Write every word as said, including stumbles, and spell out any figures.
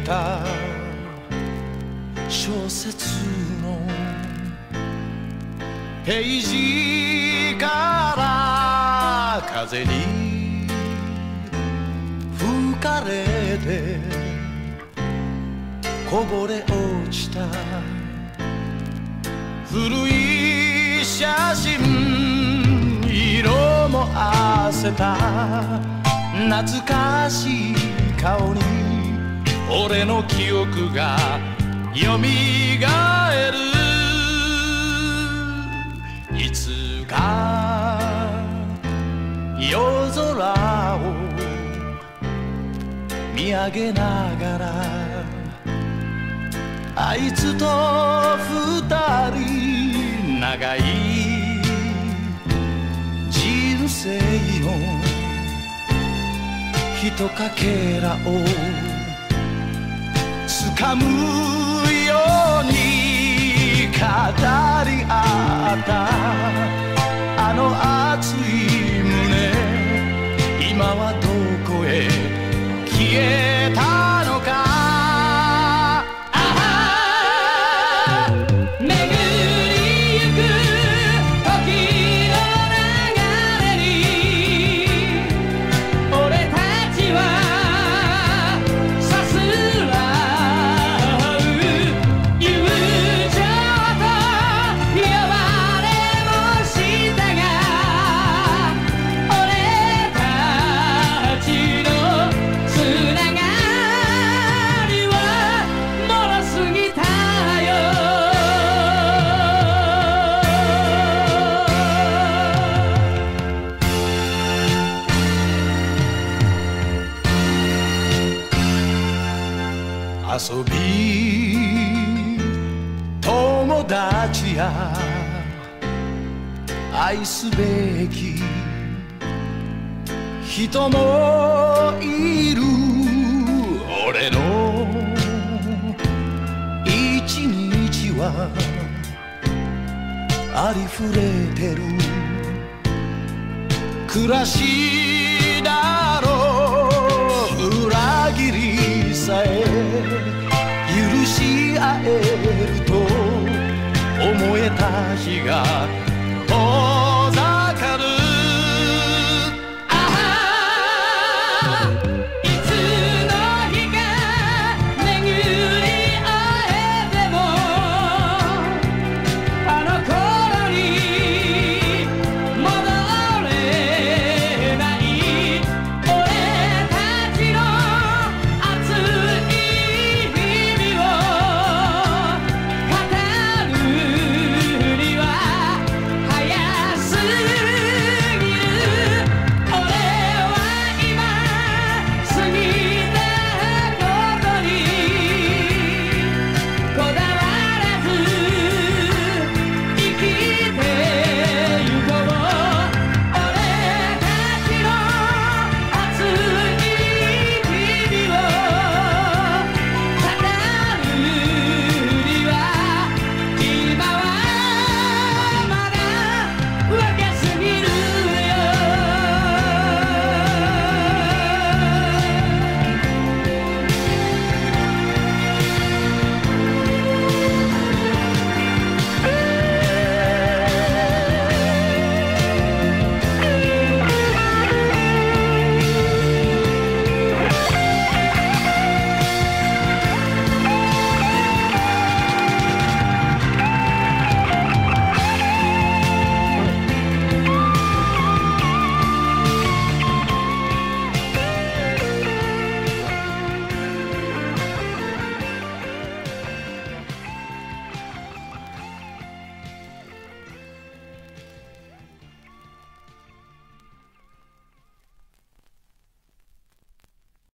た小説のページから風に吹かれてこぼれ落ちた古い写真、色も褪せた懐かしい顔に俺の記憶がよみがえる。いつか夜空を見上げながらあいつと二人長い人生のひとかけらをつかむように語り合ったあの熱い胸、今はどこへ消えたのか。遊び友達や愛すべき人もいる。俺の一日はありふれてる暮らしだろう。裏切りさえ許し合えると思えた日が